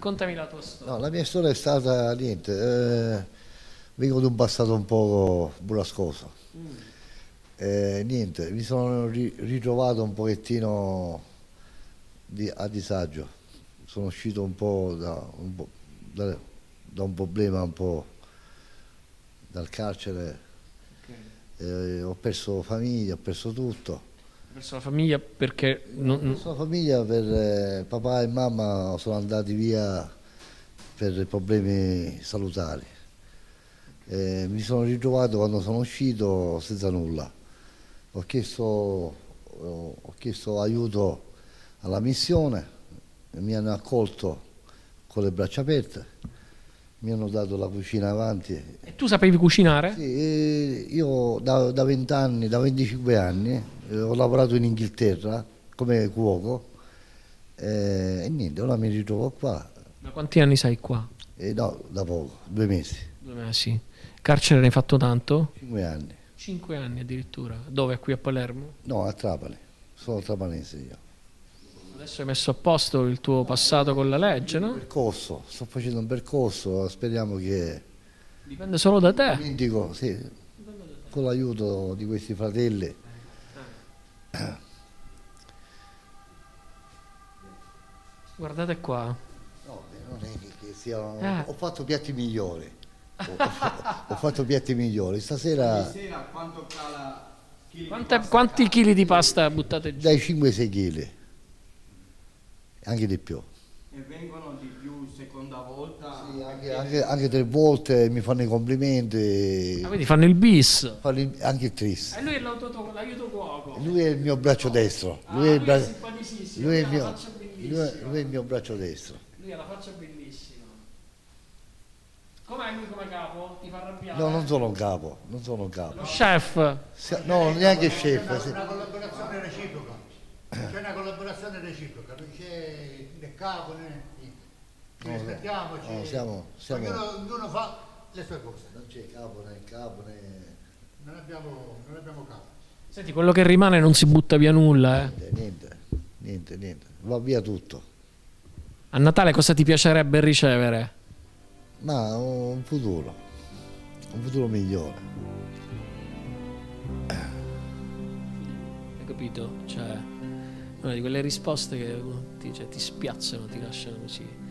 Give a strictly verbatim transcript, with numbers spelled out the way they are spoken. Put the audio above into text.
raccontami la tua storia. No, la mia storia è stata niente, eh, vengo da un passato un po' burrascoso. Mm. Eh, niente, mi sono ri ritrovato un pochettino di, a disagio. Sono uscito un po' da un, po', da, da un problema un po' dal carcere. Okay. Eh, ho perso famiglia, ho perso tutto. Ho perso la famiglia perché... Non... Ho perso la famiglia per eh, papà e mamma sono andati via per problemi salutari. Eh, mi sono ritrovato quando sono uscito senza nulla. Ho chiesto, ho, ho chiesto aiuto alla missione, mi hanno accolto con le braccia aperte, mi hanno dato la cucina avanti. E tu sapevi cucinare? Sì, io da vent'anni, da venticinque anni, eh, ho lavorato in Inghilterra come cuoco eh, e niente, ora mi ritrovo qua. Da quanti anni sei qua? Eh, no, da poco, due mesi. Due mesi. Carcere ne hai fatto tanto? Cinque anni. Cinque anni addirittura. Dove? Qui a Palermo? No, a Trapani. Sono trapanese io. Adesso hai messo a posto il tuo passato con la legge, no? Un percorso, sto facendo un percorso, speriamo che... Dipende solo da te. Dico, sì, con l'aiuto di questi fratelli. Guardate qua. No, non è che sia... Ah. Ho fatto piatti migliori. Ho, ho fatto piatti migliori. Stasera... Stasera quanto cala chili Quante, di quanti chili di pasta buttate giù? Dai cinque sei chili. Anche di più. E vengono di più seconda volta? Sì, anche, anche, anche tre volte mi fanno i complimenti. Ah, quindi fanno il bis? Fanno il, anche il tris. E lui è l'aiuto cuoco? Lui è il mio braccio destro. Ah, lui, è il, bra... lui è simpaticissimo, lui, è il lui, mio... ha la faccia lui, è... lui è il mio braccio destro. Lui ha la faccia bellissima. Com'è lui come capo? Ti fa arrabbiare? No, non sono un capo, non sono un capo. Lo chef? No, neanche chef. C'è una, una collaborazione reciproca. C'è una collaborazione reciproca, non c'è né capo né... Ci no, rispettiamoci. No, siamo, siamo... Ognuno, ognuno fa le sue cose. Non c'è capo né capo né... Non abbiamo, non abbiamo capo. Senti, quello che rimane non si butta via nulla, eh? Niente, niente, niente, niente. Va via tutto. A Natale cosa ti piacerebbe ricevere? Ma un futuro, un futuro migliore. Hai capito? Cioè, una di quelle risposte che uno ti, cioè, ti spiazzano, ti lasciano così.